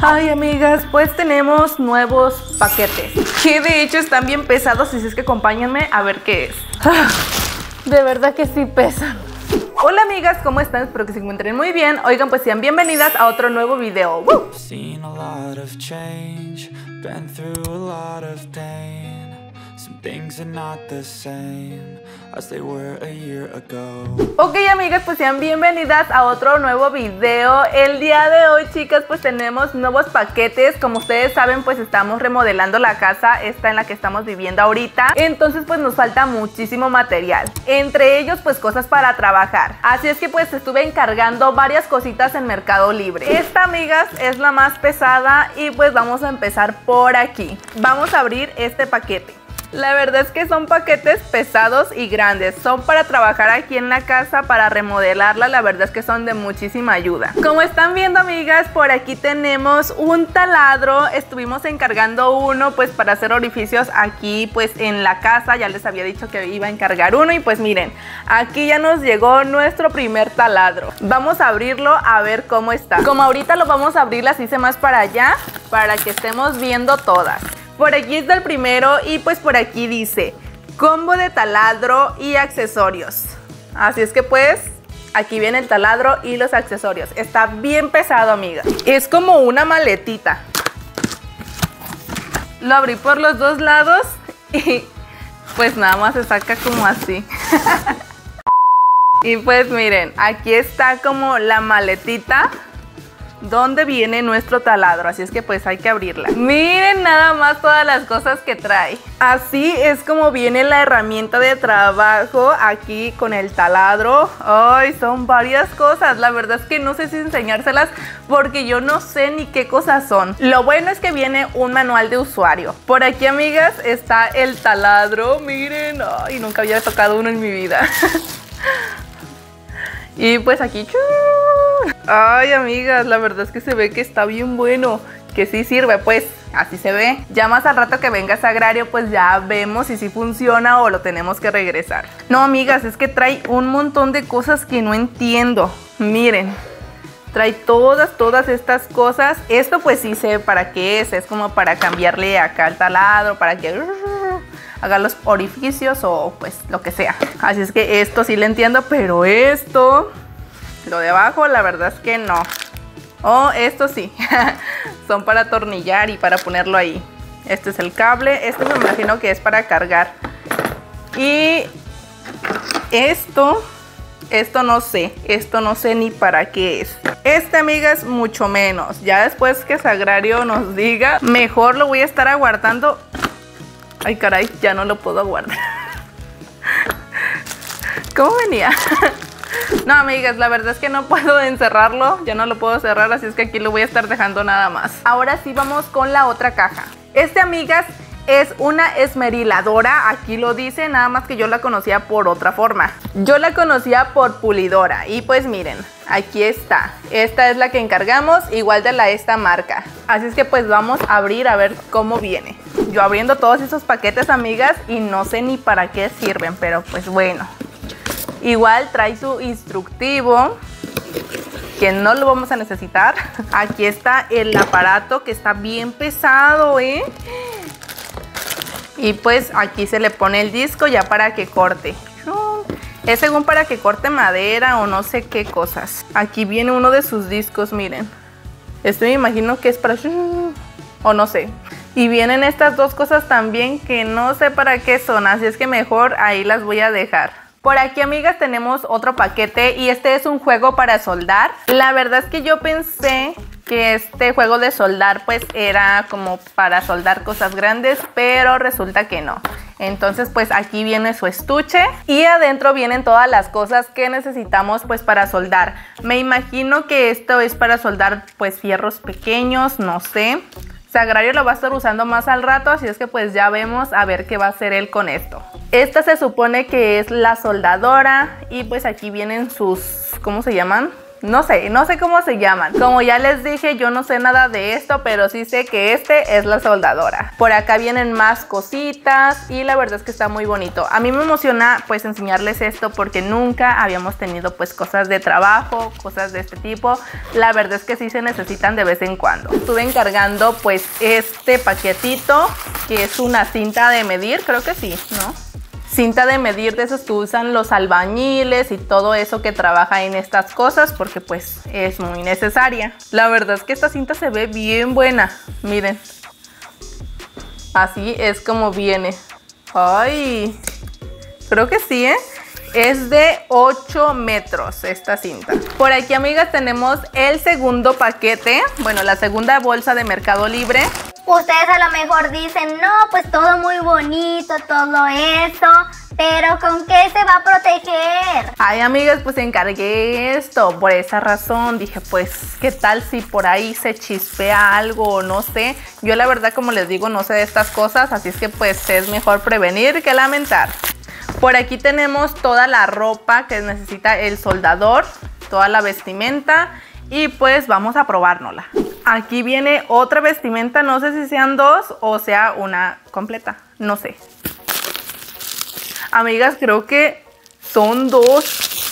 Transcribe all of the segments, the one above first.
Ay, amigas, pues tenemos nuevos paquetes que de hecho están bien pesados, así es que acompáñenme a ver qué es. De verdad que sí pesan. Hola amigas, ¿cómo están? Espero que se encuentren muy bien. Oigan, pues sean bienvenidas a otro nuevo video. ¡Woo! Ok amigas, pues sean bienvenidas a otro nuevo video. El día de hoy, chicas, pues tenemos nuevos paquetes. Como ustedes saben, pues estamos remodelando la casa esta en la que estamos viviendo ahorita. Entonces pues nos falta muchísimo material, entre ellos pues cosas para trabajar. Así es que pues estuve encargando varias cositas en Mercado Libre. Esta, amigas, es la más pesada y pues vamos a empezar por aquí. Vamos a abrir este paquete. La verdad es que son paquetes pesados y grandes. Son para trabajar aquí en la casa, para remodelarla. La verdad es que son de muchísima ayuda. Como están viendo, amigas, por aquí tenemos un taladro. Estuvimos encargando uno pues para hacer orificios aquí pues en la casa. Ya les había dicho que iba a encargar uno y pues miren, aquí ya nos llegó nuestro primer taladro. Vamos a abrirlo a ver cómo está. Como ahorita lo vamos a abrir, las hice más para allá para que estemos viendo todas. Por aquí está el primero y pues por aquí dice combo de taladro y accesorios. Así es que pues aquí viene el taladro y los accesorios. Está bien pesado, amiga. Es como una maletita. Lo abrí por los dos lados y pues nada más se saca como así. Y pues miren, aquí está como la maletita donde viene nuestro taladro, así es que pues hay que abrirla. Miren nada más todas las cosas que trae. Así es como viene la herramienta de trabajo aquí con el taladro. Ay, son varias cosas, la verdad es que no sé si enseñárselas porque yo no sé ni qué cosas son. Lo bueno es que viene un manual de usuario. Por aquí, amigas, está el taladro, miren. Ay, nunca había tocado uno en mi vida. Y pues aquí... Ay, amigas, la verdad es que se ve que está bien bueno, que sí sirve, pues así se ve. Ya más al rato que venga Sagrario, pues ya vemos si sí funciona o lo tenemos que regresar. No, amigas, es que trae un montón de cosas que no entiendo. Miren, trae todas estas cosas. Esto pues sí sé para qué es como para cambiarle acá al taladro, para que haga los orificios o pues lo que sea. Así es que esto sí lo entiendo, pero esto... lo de abajo, la verdad es que no. Oh, esto sí. Son para atornillar y para ponerlo ahí. Este es el cable. Este me imagino que es para cargar. Y esto no sé. Esto no sé ni para qué es. Este, amigas, mucho menos. Ya después que Sagrario nos diga, mejor lo voy a estar aguardando. Ay, caray, ya no lo puedo aguardar. ¿Cómo venía? No, amigas, la verdad es que no puedo encerrarlo, ya no lo puedo cerrar, así es que aquí lo voy a estar dejando nada más. Ahora sí vamos con la otra caja. Amigas, es una esmeriladora, aquí lo dice, nada más que yo la conocía por otra forma. Yo la conocía por pulidora y pues miren, aquí está. Esta es la que encargamos, igual de esta marca. Así es que pues vamos a abrir a ver cómo viene. Yo abriendo todos esos paquetes, amigas, y no sé ni para qué sirven, pero pues bueno. Igual trae su instructivo, que no lo vamos a necesitar. Aquí está el aparato, que está bien pesado, ¿eh? Y pues aquí se le pone el disco ya para que corte. Es según para que corte madera o no sé qué cosas. Aquí viene uno de sus discos, miren. Esto me imagino que es para... o no sé. Y vienen estas dos cosas también que no sé para qué son, así es que mejor ahí las voy a dejar. Por aquí, amigas, tenemos otro paquete y este es un juego para soldar. La verdad es que yo pensé que este juego de soldar pues era como para soldar cosas grandes, pero resulta que no. Entonces pues aquí viene su estuche y adentro vienen todas las cosas que necesitamos pues para soldar. Me imagino que esto es para soldar pues fierros pequeños, no sé. Sagrario lo va a estar usando más al rato, así es que pues ya vemos a ver qué va a hacer él con esto. Esta se supone que es la soldadora y pues aquí vienen sus, ¿cómo se llaman? no sé cómo se llaman. Como ya les dije, yo no sé nada de esto, pero sí sé que este es la soldadora. Por acá vienen más cositas y la verdad es que está muy bonito. A mí me emociona pues enseñarles esto porque nunca habíamos tenido pues cosas de trabajo, cosas de este tipo. La verdad es que sí se necesitan de vez en cuando. Estuve encargando pues este paquetito que es una cinta de medir, creo que sí, ¿no? Cinta de medir de esos que usan los albañiles y todo eso que trabaja en estas cosas porque pues es muy necesaria. La verdad es que esta cinta se ve bien buena, miren. Así es como viene. Ay, creo que sí, ¿eh? Es de 8 metros esta cinta. Por aquí, amigas, tenemos el segundo paquete. Bueno, la segunda bolsa de Mercado Libre. Ustedes a lo mejor dicen, no, pues todo muy bonito, todo eso, pero ¿con qué se va a proteger? Ay, amigas, pues encargué esto. Por esa razón dije, pues, ¿qué tal si por ahí se chispea algo o no sé? Yo la verdad, como les digo, no sé de estas cosas, así es que pues es mejor prevenir que lamentar. Por aquí tenemos toda la ropa que necesita el soldador, toda la vestimenta y pues vamos a probárnosla. Aquí viene otra vestimenta, no sé si sean dos o sea una completa, no sé. Amigas, creo que son dos.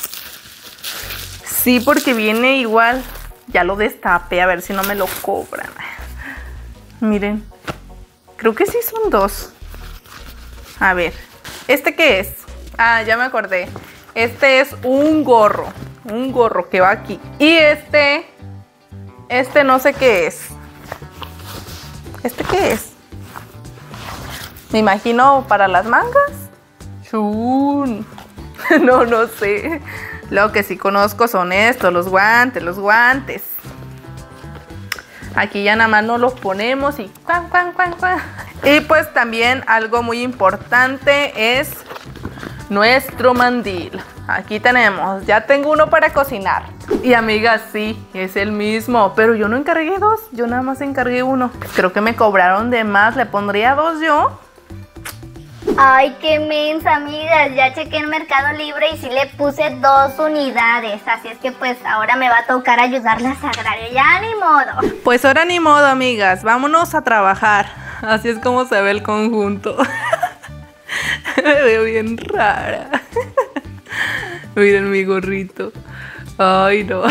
Sí, porque viene igual. Ya lo destapé, a ver si no me lo cobran. Miren, creo que sí son dos. A ver, ¿este qué es? Ah, ya me acordé. Este es un gorro que va aquí. Y este no sé qué es. ¿Este qué es? Me imagino para las mangas. Chun. No sé. Lo que sí conozco son estos, los guantes. Aquí ya nada más nos los ponemos y cuan. Y pues también algo muy importante es nuestro mandil. Aquí tenemos, ya tengo uno para cocinar. Y amigas, sí, es el mismo, pero yo no encargué dos, yo nada más encargué uno. Creo que me cobraron de más, le pondría dos yo. Ay, qué mensa, amigas, ya chequé en Mercado Libre y sí le puse 2 unidades, así es que pues ahora me va a tocar ayudarlas a Agrario, ya ni modo. Pues ahora ni modo, amigas, vámonos a trabajar. Así es como se ve el conjunto. Me veo bien rara. Miren mi gorrito. Ay, no.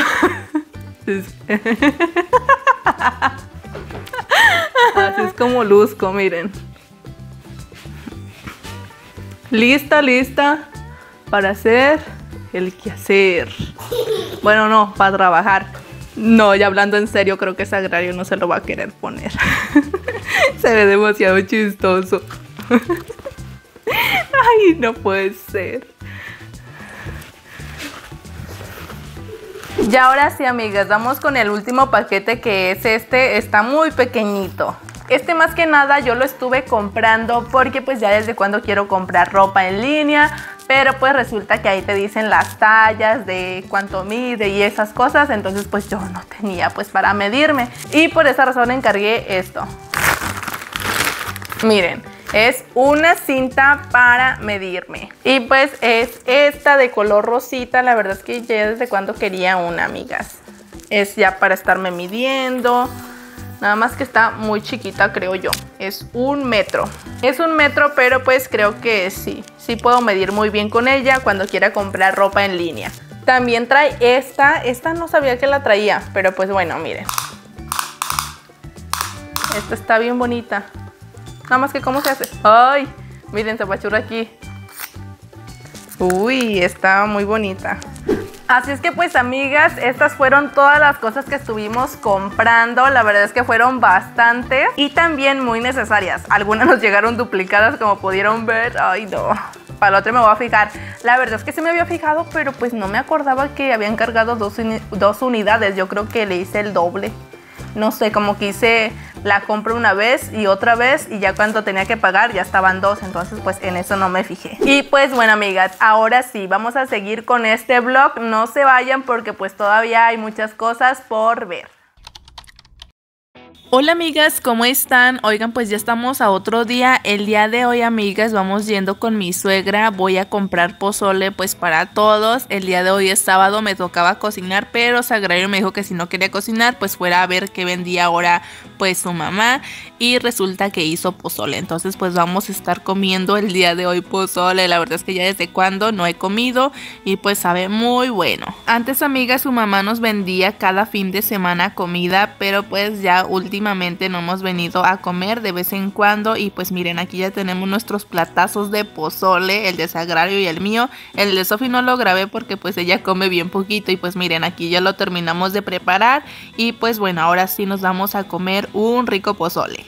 Así es como luzco, miren. Lista para hacer el quehacer. Bueno, no, para trabajar. No, ya hablando en serio, creo que ese Agrario no se lo va a querer poner. Se ve demasiado chistoso. Ay, no puede ser. Y ahora sí, amigas, vamos con el último paquete, que es este. Está muy pequeñito. Este más que nada yo lo estuve comprando porque pues ya desde cuando quiero comprar ropa en línea, pero pues resulta que ahí te dicen las tallas de cuánto mide y esas cosas, entonces pues yo no tenía pues para medirme y por esa razón encargué esto. Miren, es una cinta para medirme y pues es esta de color rosita. La verdad es que ya desde cuando quería una, amigas. Es ya para estarme midiendo. Nada más que está muy chiquita, creo yo. Es 1 metro. Es 1 metro, pero pues creo que sí puedo medir muy bien con ella cuando quiera comprar ropa en línea. También trae esta. Esta no sabía que la traía, pero pues bueno, miren. Esta está bien bonita. Nada más que ¿cómo se hace? ¡Ay! Miren, se apachurra aquí. Uy, está muy bonita. Así es que pues, amigas, estas fueron todas las cosas que estuvimos comprando. La verdad es que fueron bastantes y también muy necesarias. Algunas nos llegaron duplicadas, como pudieron ver. Ay, no. Para la otra me voy a fijar. La verdad es que sí me había fijado, pero pues no me acordaba que habían cargado dos unidades. Yo creo que le hice el doble. No sé, como que hice la compra una vez y otra vez y ya cuando tenía que pagar ya estaban dos, entonces pues en eso no me fijé. Y pues bueno, amigas, ahora sí, vamos a seguir con este vlog. No se vayan porque pues todavía hay muchas cosas por ver. Hola amigas, ¿cómo están? Oigan, pues ya estamos a otro día. El día de hoy, amigas, vamos yendo con mi suegra. Voy a comprar pozole pues para todos. El día de hoy es sábado, me tocaba cocinar, pero Sagrario me dijo que si no quería cocinar pues fuera a ver qué vendía ahora pues su mamá, y resulta que hizo pozole. Entonces pues vamos a estar comiendo el día de hoy pozole. La verdad es que ya desde cuando no he comido y pues sabe muy bueno. Antes, amigas, su mamá nos vendía cada fin de semana comida, pero pues ya últimamente no hemos venido a comer de vez en cuando. Y pues miren, aquí ya tenemos nuestros platazos de pozole, el de Sagrario y el mío. El de Sofi no lo grabé porque pues ella come bien poquito, y pues miren, aquí ya lo terminamos de preparar. Y pues bueno, ahora sí nos vamos a comer un rico pozole.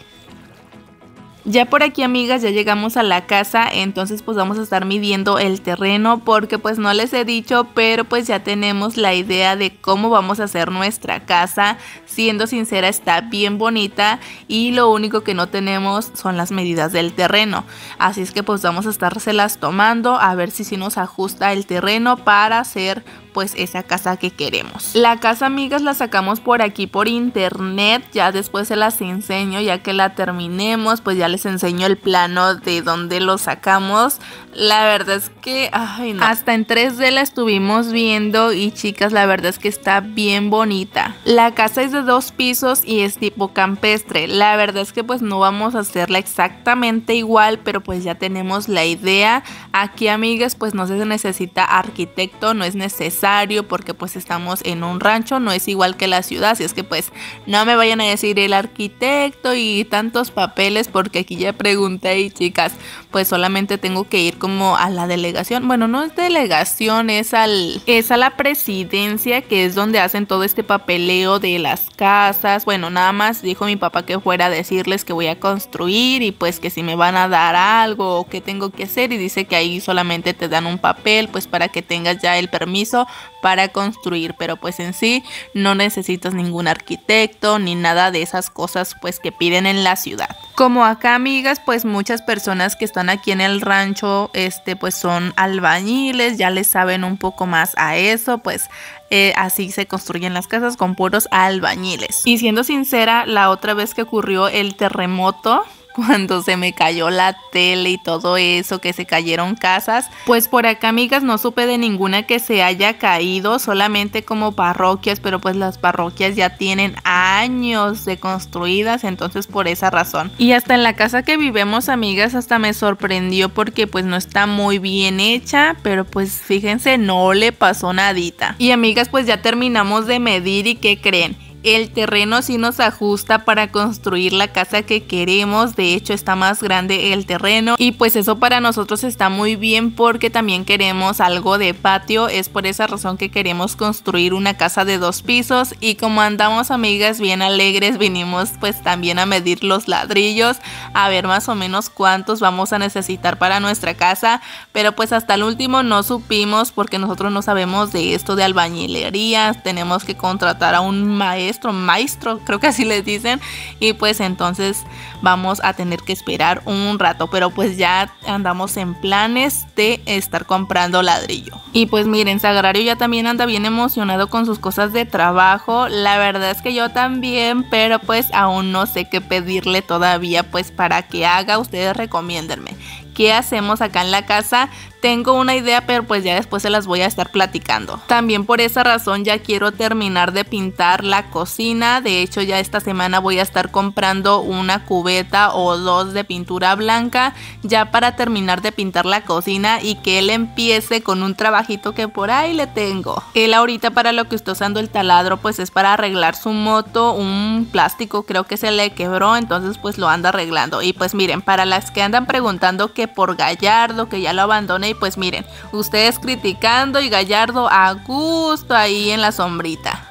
Ya por aquí, amigas, ya llegamos a la casa, entonces pues vamos a estar midiendo el terreno porque pues no les he dicho, pero pues ya tenemos la idea de cómo vamos a hacer nuestra casa. Siendo sincera, está bien bonita y lo único que no tenemos son las medidas del terreno, así es que pues vamos a estárselas tomando a ver si nos ajusta el terreno para hacer pues esa casa que queremos. La casa, amigas, la sacamos por aquí por internet, ya después se las enseño, ya que la terminemos pues ya les enseño el plano de donde lo sacamos. La verdad es que ay, no. Hasta en 3D la estuvimos viendo y chicas, la verdad es que está bien bonita. La casa es de 2 pisos y es tipo campestre. La verdad es que pues no vamos a hacerla exactamente igual, pero pues ya tenemos la idea. Aquí, amigas, pues no se necesita arquitecto, no es necesario porque pues estamos en un rancho, no es igual que la ciudad, así es que pues no me vayan a decir el arquitecto y tantos papeles, porque aquí ya pregunté y chicas, pues solamente tengo que ir como a la delegación. Bueno, no es delegación, es a la presidencia, que es donde hacen todo este papeleo de las casas. Bueno, nada más dijo mi papá que fuera a decirles que voy a construir y pues que si me van a dar algo o qué tengo que hacer, y dice que ahí solamente te dan un papel pues para que tengas ya el permiso para construir, pero pues en sí no necesitas ningún arquitecto ni nada de esas cosas pues que piden en la ciudad. Como acá, amigas, pues muchas personas que están aquí en el rancho pues son albañiles, ya les saben un poco más a eso, pues así se construyen las casas, con puros albañiles. Y siendo sincera, la otra vez que ocurrió el terremoto, cuando se me cayó la tele y todo eso, que se cayeron casas, pues por acá, amigas, no supe de ninguna que se haya caído, solamente como parroquias, pero pues las parroquias ya tienen años de construidas, entonces por esa razón. Y hasta en la casa que vivimos, amigas, hasta me sorprendió porque pues no está muy bien hecha, pero pues fíjense, no le pasó nadita. Y amigas, pues ya terminamos de medir y ¿qué creen? El terreno sí nos ajusta para construir la casa que queremos. De hecho, está más grande el terreno y pues eso para nosotros está muy bien porque también queremos algo de patio. Es por esa razón que queremos construir una casa de 2 pisos, y como andamos, amigas, bien alegres, vinimos pues también a medir los ladrillos, a ver más o menos cuántos vamos a necesitar para nuestra casa, pero pues hasta el último no supimos porque nosotros no sabemos de esto de albañilería. Tenemos que contratar a un maestro, creo que así les dicen, y pues entonces vamos a tener que esperar un rato, pero pues ya andamos en planes de estar comprando ladrillo. Y pues miren, Sagrario ya también anda bien emocionado con sus cosas de trabajo. La verdad es que yo también, pero pues aún no sé qué pedirle todavía pues para que haga. Ustedes recomiéndenme qué hacemos acá en la casa. Tengo una idea, pero pues ya después se las voy a estar platicando. También por esa razón ya quiero terminar de pintar la cocina. De hecho, ya esta semana voy a estar comprando una cubeta o 2 de pintura blanca, ya para terminar de pintar la cocina y que él empiece con un trabajito que por ahí le tengo. Él ahorita para lo que está usando el taladro pues es para arreglar su moto, un plástico creo que se le quebró, entonces pues lo anda arreglando. Y pues miren, para las que andan preguntando que por Gallardo, que ya lo abandoné, y pues miren, ustedes criticando y Gallardo a gusto ahí en la sombrita.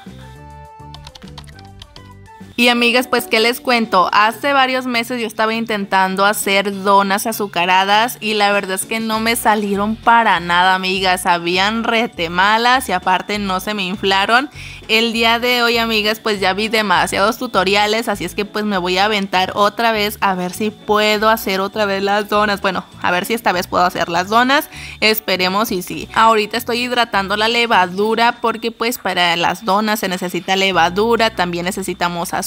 Y amigas, pues qué les cuento, hace varios meses yo estaba intentando hacer donas azucaradas y la verdad es que no me salieron para nada, amigas, sabían rete malas y aparte no se me inflaron. El día de hoy, amigas, pues ya vi demasiados tutoriales, así es que pues me voy a aventar otra vez a ver si puedo hacer otra vez las donas. Bueno, a ver si esta vez puedo hacer las donas, esperemos y sí. Ahorita estoy hidratando la levadura porque pues para las donas se necesita levadura, también necesitamos azúcar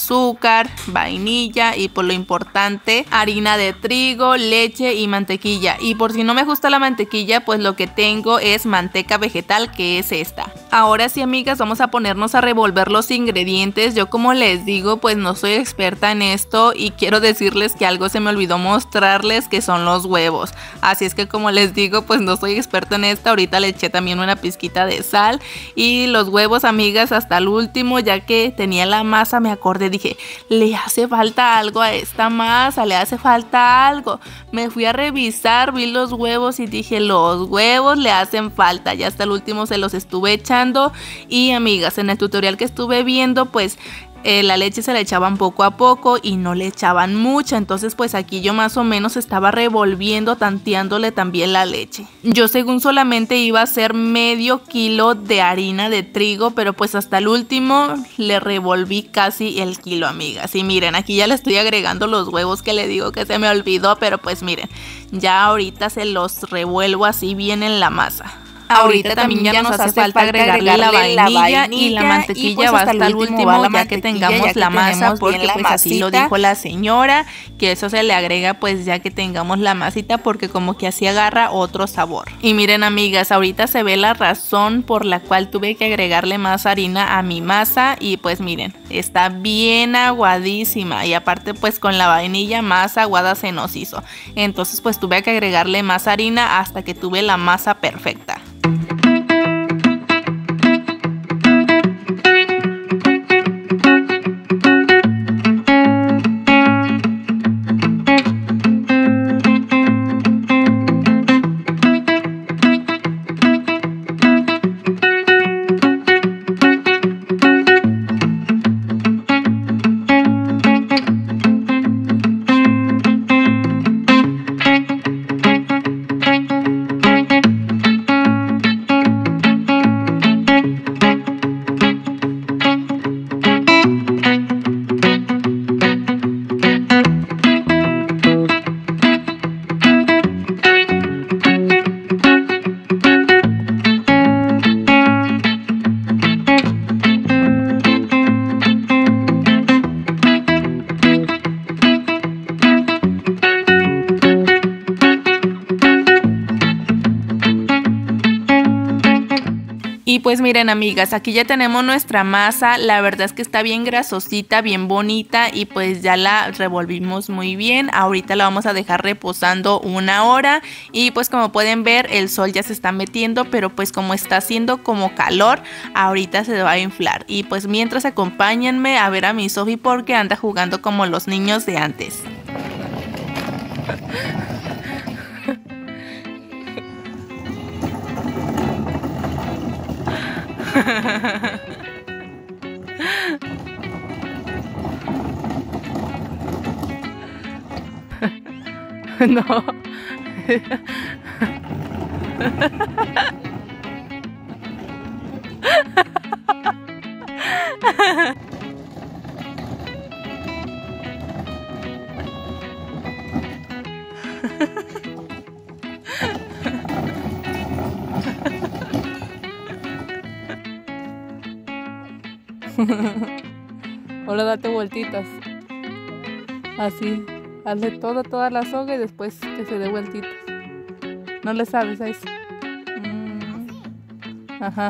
azúcar, vainilla y por lo importante harina de trigo, leche y mantequilla. Y por si no me gusta la mantequilla, pues lo que tengo es manteca vegetal, que es esta. Ahora sí, amigas, vamos a ponernos a revolver los ingredientes. Yo, como les digo, pues no soy experta en esto y quiero decirles que algo se me olvidó mostrarles, que son los huevos. Así es que, como les digo, pues no soy experta en esto. Ahorita le eché también una pizquita de sal y los huevos, amigas, hasta el último, ya que tenía la masa, me acordé, dije, le hace falta algo a esta masa, le hace falta algo. Me fui a revisar, vi los huevos y dije, los huevos le hacen falta. Ya hasta el último se los estuve echando. Y, amigas, en el tutorial que estuve viendo, pues la leche se la echaban poco a poco y no le echaban mucha. Entonces pues aquí yo más o menos estaba revolviendo, tanteándole también la leche. Yo, según, solamente iba a hacer medio kilo de harina de trigo, pero pues hasta el último le revolví casi el kilo, amigas. Y miren, aquí ya le estoy agregando los huevos que le digo que se me olvidó, pero pues miren, ya ahorita se los revuelvo así bien en la masa. Ahorita también ya nos hace falta agregarle la vainilla y la mantequilla, pues va hasta el último, ya que tengamos la masa, porque pues así lo dijo la señora, que eso se le agrega pues ya que tengamos la masita, porque como que así agarra otro sabor. Y miren, amigas, ahorita se ve la razón por la cual tuve que agregarle más harina a mi masa y pues miren, está bien aguadísima y aparte pues con la vainilla más aguada se nos hizo. Entonces pues tuve que agregarle más harina hasta que tuve la masa perfecta. Y pues miren, amigas, aquí ya tenemos nuestra masa. La verdad es que está bien grasosita, bien bonita y pues ya la revolvimos muy bien. Ahorita la vamos a dejar reposando 1 hora y pues como pueden ver el sol ya se está metiendo, pero pues como está haciendo como calor, ahorita se va a inflar. Y pues mientras, acompáñenme a ver a mi Sofi porque anda jugando como los niños de antes. No. Ahora date vueltitas. Así. Hazle toda la soga y después que se dé vueltitas. No le sabes a eso. Ajá.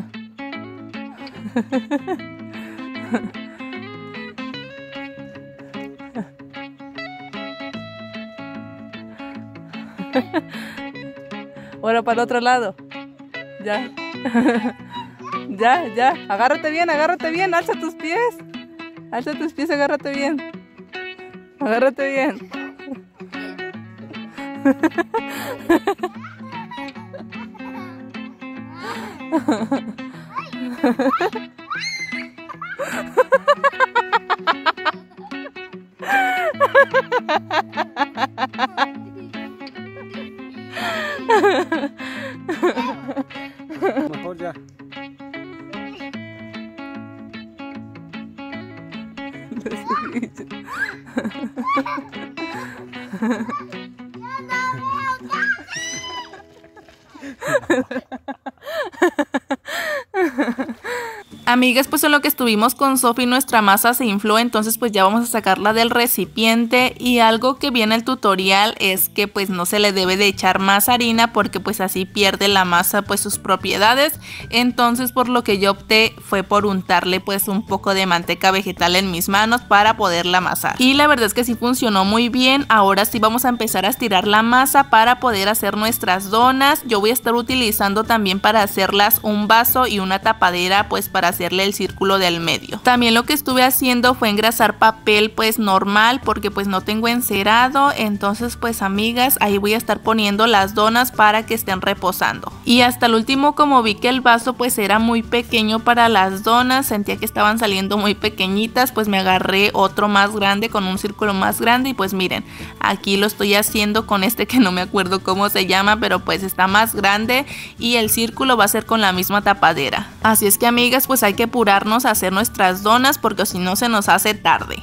Ahora para el otro lado. Ya. Ya. Agárrate bien. Alza tus pies. Agárrate bien. Agárrate bien. Mejor ya. Amigas, pues en lo que estuvimos con Sofi nuestra masa se infló, entonces pues ya vamos a sacarla del recipiente. Y algo que viene en el tutorial es que pues no se le debe de echar más harina porque pues así pierde la masa pues sus propiedades. Entonces por lo que yo opté fue por untarle pues un poco de manteca vegetal en mis manos para poderla amasar. Y la verdad es que sí funcionó muy bien. Ahora sí vamos a empezar a estirar la masa para poder hacer nuestras donas. Yo voy a estar utilizando también para hacerlas un vaso y una tapadera pues para hacerle el círculo del medio. También lo que estuve haciendo fue engrasar papel pues normal porque pues no tengo encerado. Entonces pues amigas, ahí voy a estar poniendo las donas para que estén reposando. Y hasta el último, como vi que el vaso pues era muy pequeño para las donas, sentía que estaban saliendo muy pequeñitas, pues me agarré otro más grande con un círculo más grande. Y pues miren, aquí lo estoy haciendo con este que no me acuerdo cómo se llama, pero pues está más grande y el círculo va a ser con la misma tapadera. Así es que amigas, pues hay que apurarnos a hacer nuestras donas porque si no se nos hace tarde.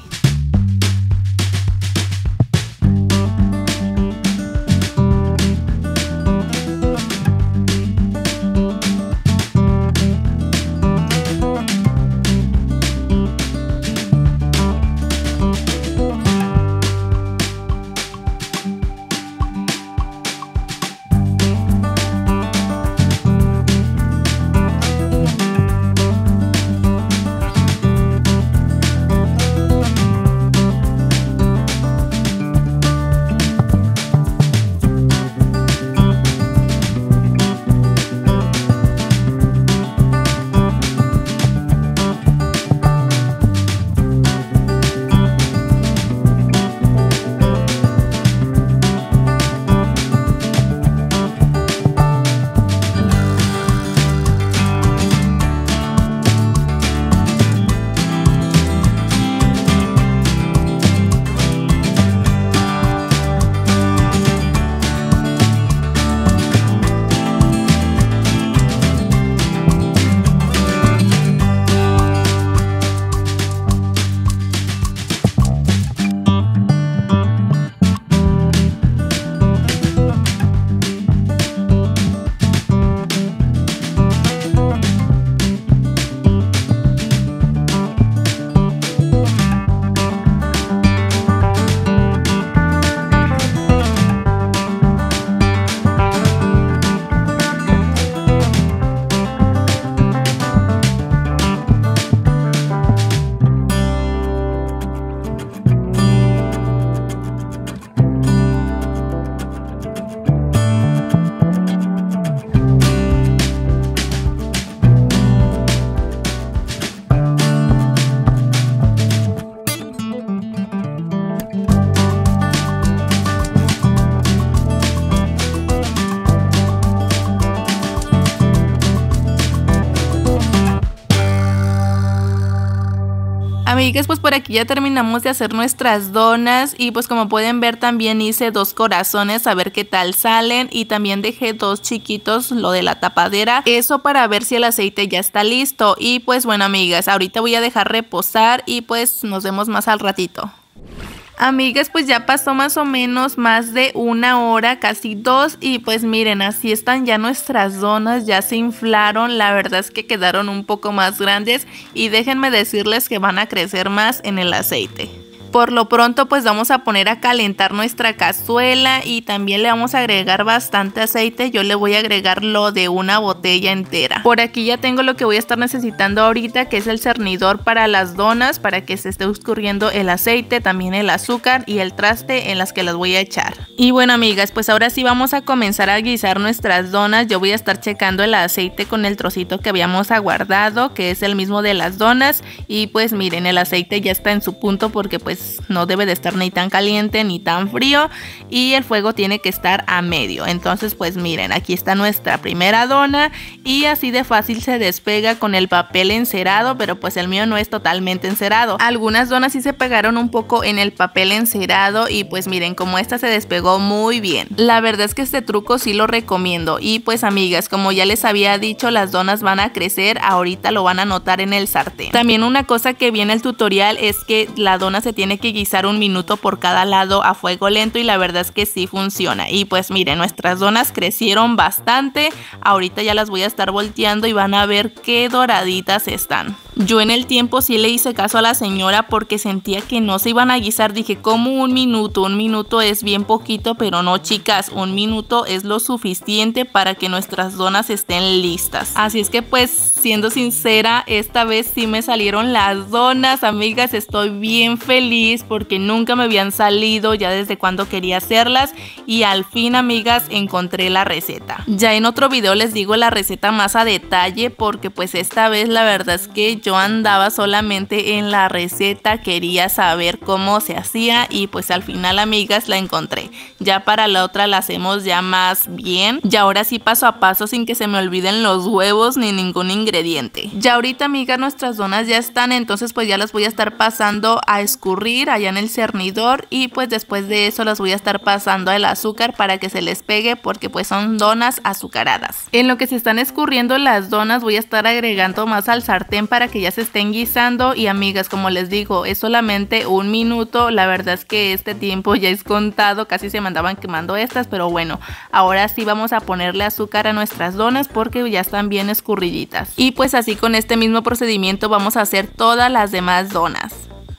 Amigas, pues por aquí ya terminamos de hacer nuestras donas y pues como pueden ver también hice 2 corazones a ver qué tal salen y también dejé 2 chiquitos, lo de la tapadera, eso para ver si el aceite ya está listo. Y pues bueno amigas, ahorita voy a dejar reposar y pues nos vemos más al ratito. Amigas, pues ya pasó más o menos más de 1 hora, casi 2, y pues miren, así están ya nuestras donas, ya se inflaron, la verdad es que quedaron un poco más grandes y déjenme decirles que van a crecer más en el aceite. Por lo pronto pues vamos a poner a calentar nuestra cazuela y también le vamos a agregar bastante aceite. Yo le voy a agregar lo de una botella entera. Por aquí ya tengo lo que voy a estar necesitando ahorita, que es el cernidor para las donas, para que se esté escurriendo el aceite, también el azúcar y el traste en las que las voy a echar. Y bueno amigas, pues ahora sí vamos a comenzar a guisar nuestras donas. Yo voy a estar checando el aceite con el trocito que habíamos aguardado, que es el mismo de las donas. Y pues miren, el aceite ya está en su punto porque pues no debe de estar ni tan caliente ni tan frío y el fuego tiene que estar a medio. Entonces pues miren, aquí está nuestra primera dona y así de fácil se despega con el papel encerado, pero pues el mío no es totalmente encerado. Algunas donas sí se pegaron un poco en el papel encerado y pues miren, como esta se despegó muy bien. La verdad es que este truco sí lo recomiendo. Y pues amigas, como ya les había dicho, las donas van a crecer, ahorita lo van a notar en el sartén. También una cosa que viene el tutorial es que la dona se tiene tiene que guisar 1 minuto por cada lado a fuego lento y la verdad es que sí funciona. Y pues miren, nuestras donas crecieron bastante. Ahorita ya las voy a estar volteando y van a ver qué doraditas están. Yo en el tiempo sí le hice caso a la señora porque sentía que no se iban a guisar. Dije, ¿cómo 1 minuto? 1 minuto es bien poquito, pero no, chicas, 1 minuto es lo suficiente para que nuestras donas estén listas. Así es que pues, siendo sincera, esta vez sí me salieron las donas, amigas. Estoy bien feliz porque nunca me habían salido ya desde cuando quería hacerlas y al fin, amigas, encontré la receta. Ya en otro video les digo la receta más a detalle porque pues esta vez la verdad es que yo andaba solamente en la receta, quería saber cómo se hacía y pues al final, amigas, la encontré. Ya para la otra la hacemos ya más bien, y ahora sí paso a paso sin que se me olviden los huevos ni ningún ingrediente. Ya ahorita, amigas, nuestras donas ya están, entonces pues ya las voy a estar pasando a escurrir allá en el cernidor y pues después de eso las voy a estar pasando al azúcar para que se les pegue porque pues son donas azucaradas. En lo que se están escurriendo las donas voy a estar agregando más al sartén para que ya se estén guisando y, amigas, como les digo, es solamente 1 minuto. La verdad es que este tiempo ya es contado, casi se me andaban quemando estas, pero bueno, ahora sí vamos a ponerle azúcar a nuestras donas porque ya están bien escurriditas. Y pues así con este mismo procedimiento vamos a hacer todas las demás donas.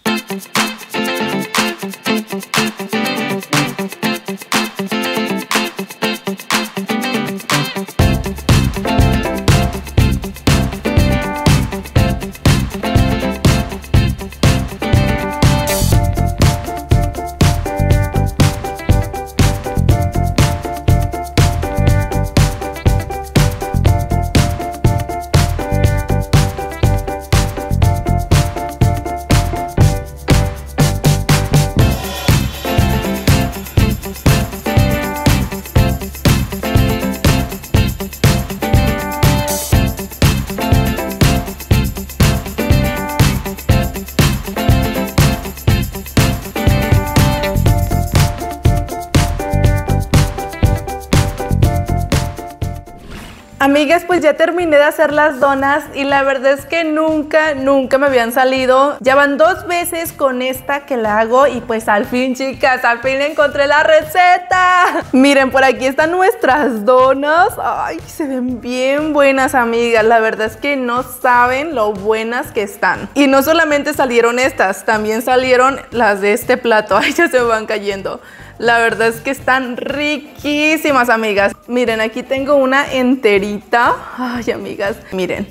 Amigas, pues ya terminé de hacer las donas y la verdad es que nunca me habían salido. Ya van 2 veces con esta que la hago y pues al fin, chicas, al fin encontré la receta. Miren, por aquí están nuestras donas. Ay, se ven bien buenas, amigas. La verdad es que no saben lo buenas que están. Y no solamente salieron estas, también salieron las de este plato. Ay, ya se me van cayendo. La verdad es que están riquísimas, amigas. Miren, aquí tengo una enterita. Ay, amigas, miren.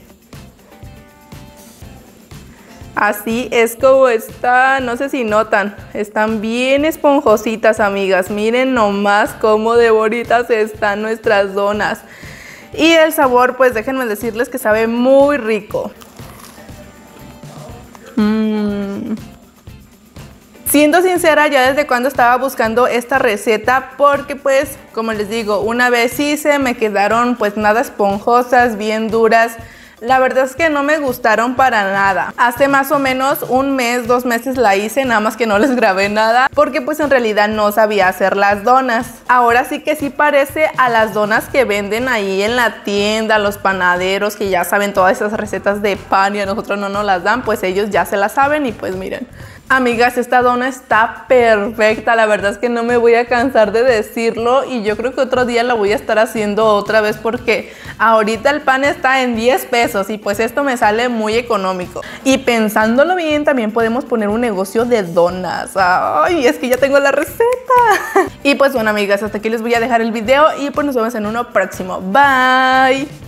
Así es como está. No sé si notan. Están bien esponjositas, amigas. Miren nomás cómo de bonitas están nuestras donas. Y el sabor, pues déjenme decirles que sabe muy rico. Siendo sincera, ya desde cuando estaba buscando esta receta, porque pues, como les digo, una vez hice, me quedaron pues nada esponjosas, bien duras. La verdad es que no me gustaron para nada. Hace más o menos 1 mes, 2 meses la hice, nada más que no les grabé nada, porque pues en realidad no sabía hacer las donas. Ahora sí que sí parece a las donas que venden ahí en la tienda, los panaderos que ya saben todas esas recetas de pan y a nosotros no nos las dan, pues ellos ya se las saben y pues miren. Amigas, esta dona está perfecta, la verdad es que no me voy a cansar de decirlo y yo creo que otro día la voy a estar haciendo otra vez porque ahorita el pan está en 10 pesos y pues esto me sale muy económico. Y pensándolo bien, también podemos poner un negocio de donas. Ay, es que ya tengo la receta. Y pues bueno, amigas, hasta aquí les voy a dejar el video y pues nos vemos en uno próximo. Bye.